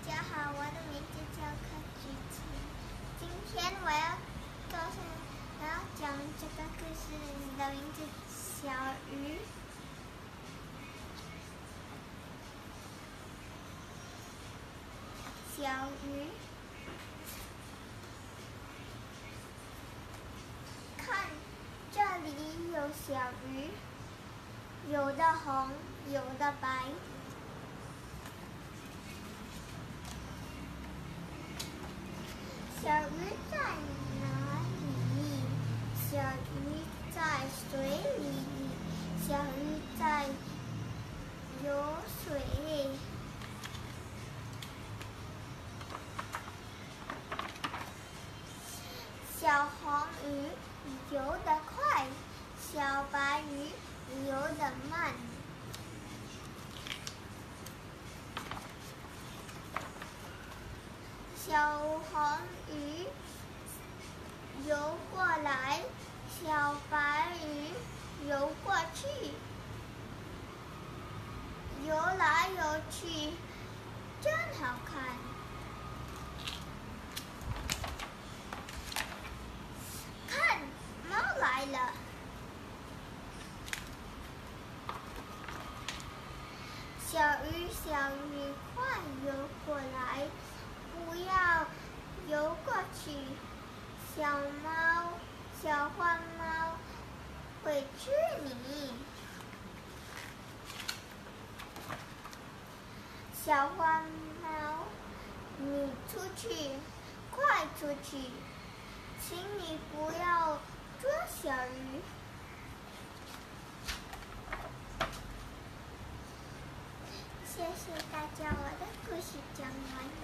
家好，我的名字叫可榉晴。今天我要讲这个故事的名字小鱼。小鱼，看，这里有小鱼，有的红，有的白。小鱼在哪里？小鱼在水里，小鱼在游水。小黄鱼游得快，小白鱼游得慢。小黄鱼游过来，小白鱼游过去，游来游去，真好看。看，猫来了。小鱼，快游过来，不要游过去。小花猫会吃你。小花猫，你出去，快出去，请你不要捉小鱼。谢谢大家，我的故事讲完。